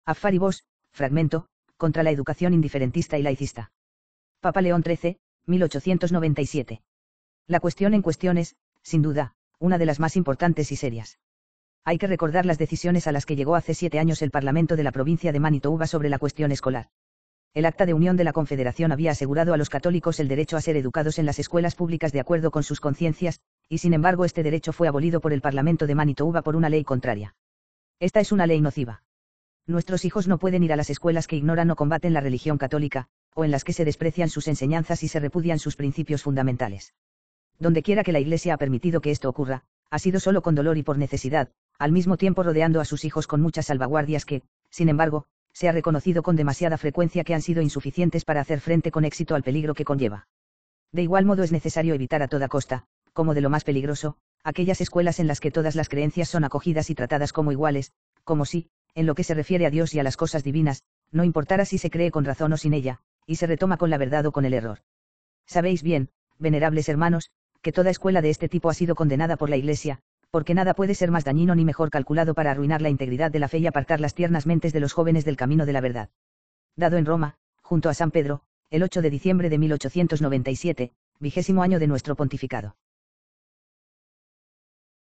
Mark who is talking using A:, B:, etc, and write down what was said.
A: Affari Bos, fragmento, contra la educación indiferentista y laicista. Papa León XIII, 1897. La cuestión en cuestión es, sin duda, una de las más importantes y serias. Hay que recordar las decisiones a las que llegó hace 7 años el Parlamento de la provincia de Manitoba sobre la cuestión escolar. El Acta de Unión de la Confederación había asegurado a los católicos el derecho a ser educados en las escuelas públicas de acuerdo con sus conciencias, y sin embargo este derecho fue abolido por el Parlamento de Manitoba por una ley contraria. Esta es una ley nociva. Nuestros hijos no pueden ir a las escuelas que ignoran o combaten la religión católica, o en las que se desprecian sus enseñanzas y se repudian sus principios fundamentales. Dondequiera que la Iglesia ha permitido que esto ocurra, ha sido solo con dolor y por necesidad, al mismo tiempo rodeando a sus hijos con muchas salvaguardias que, sin embargo, se ha reconocido con demasiada frecuencia que han sido insuficientes para hacer frente con éxito al peligro que conlleva. De igual modo es necesario evitar a toda costa, como de lo más peligroso, aquellas escuelas en las que todas las creencias son acogidas y tratadas como iguales, como si, en lo que se refiere a Dios y a las cosas divinas, no importara si se cree con razón o sin ella, y se retoma con la verdad o con el error. Sabéis bien, venerables hermanos, que toda escuela de este tipo ha sido condenada por la Iglesia, porque nada puede ser más dañino ni mejor calculado para arruinar la integridad de la fe y apartar las tiernas mentes de los jóvenes del camino de la verdad. Dado en Roma, junto a San Pedro, el 8 de diciembre de 1897, 20º año de nuestro pontificado.